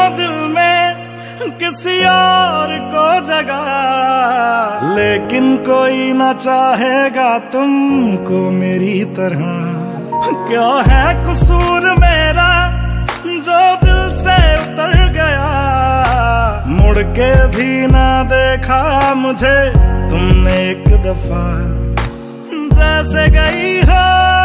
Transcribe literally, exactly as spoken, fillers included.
दिल में किसी और को जगह, लेकिन कोई ना चाहेगा तुमको मेरी तरह। क्या है कसूर मेरा जो दिल से उतर गया, मुड़ के भी ना देखा मुझे तुमने एक दफा। जैसे गई हो